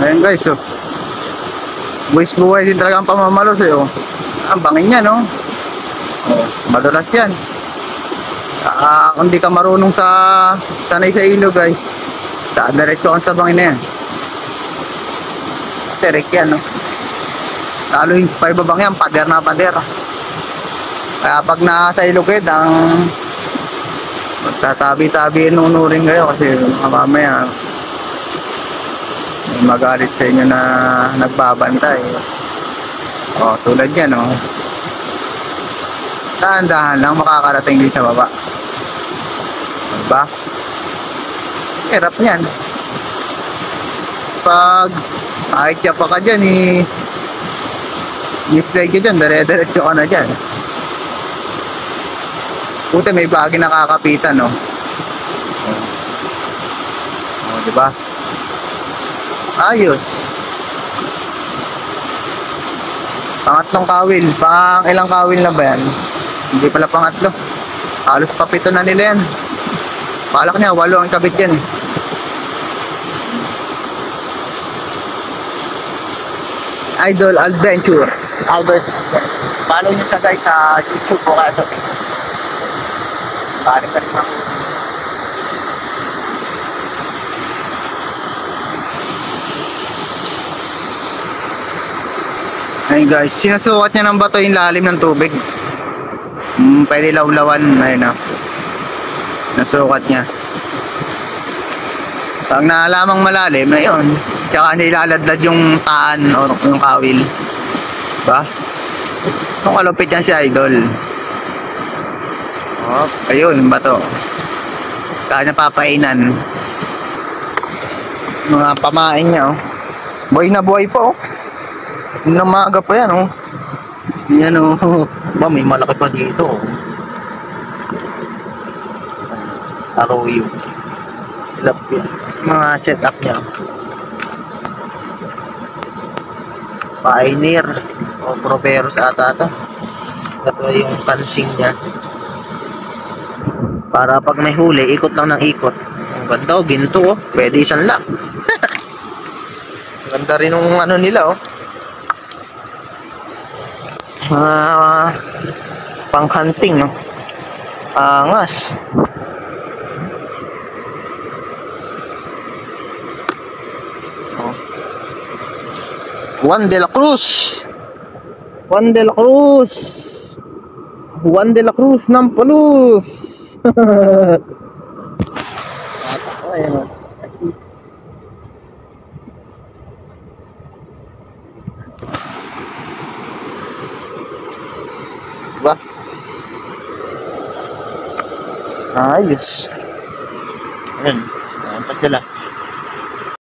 Ayan guys, oh. Buwis buhay din talaga ang pamamalos eh, oh. Ang bangin yan, oh. Oh, madulas yan. Kung di ka marunong sa sanay sa ilog, guys, diretso ka sa bangin na yan. Terek yan, no? Lalo yung paibabang yan, pader na pader. Kaya pag nasa ilog ang magtatabi-tabi, nunurin kayo kasi mamaya may magalit sa inyo na nagbabantay. O, tulad yan, o. Dahan-dahan lang makakarating din sa baba. Diba? Hirap niyan. Pag kahit siya pa ka dyan, i-slide ka dyan, dire-diretso ka na dyan. Puti, may bagi nakakapitan, no? O, diba? Ayos. Pangatlong kawil. Pang ilang kawil na ba yan? Hindi pala pangatlo. Halos papito na nila yan. Palak niya, 8 ang kabit yan. Idol Adventure. Albert. Follow nyo siya guys sa YouTube o kaya sa Facebook. Paring ka rin ako. Ayun guys, sinusukat niya ng bato yung lalim ng tubig. Pwede lawlawan. Ayun na. Nasukat niya. Pag naalamang malalim na yun, tsaka nilaladlad yung taan o yung kawil. Diba? Kung kalupit yan si Idol. Ayun, bato. Kaya napapainan. Mga pamain niya, oh. Buhay na buhay pa, oh. Namaga pa yan, oh. Yan, oh. Ba, may malaki pa dito, oh. Arroyo. Mga setup niya. Pioneer. O, Troveros ata ito. Ito yung pansing niya. Para pag may huli, ikot lang ng ikot. Ang ganda, oh. Ginto, oh. Pwede isang lang. Ganda rin yung ano nila, oh. Pang hunting, no? Angas. Juan de la Cruz. Juan de la Cruz. Juan de la Cruz ng Palos. Ayan, diba? Ayos. Ayan pa sila.